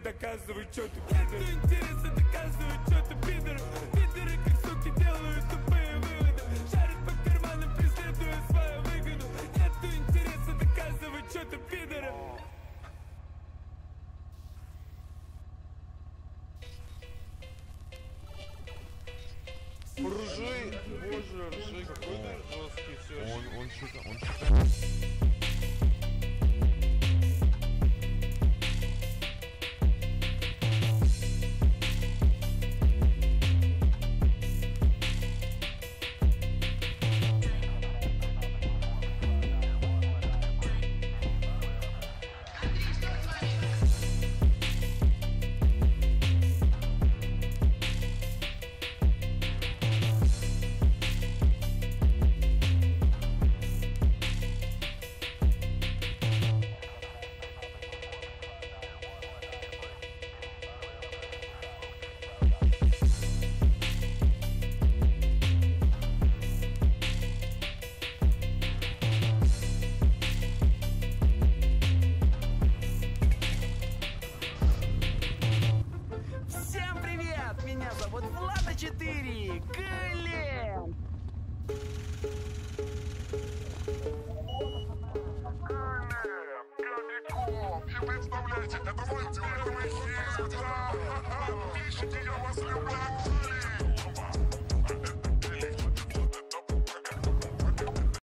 доказывай, что ты пидор. Нету интереса доказывать, что ты пидор. Пидоры как суки делают тупые выводы. Шарят по карманам, преследуя свою выгоду. Нету интереса доказывать, что ты пидор. Ржи! Боже, ржи, какой ты жесткий все. Он что-то. Всем привет! Меня зовут Влада 4. Клен! Я Бетховен, и представляю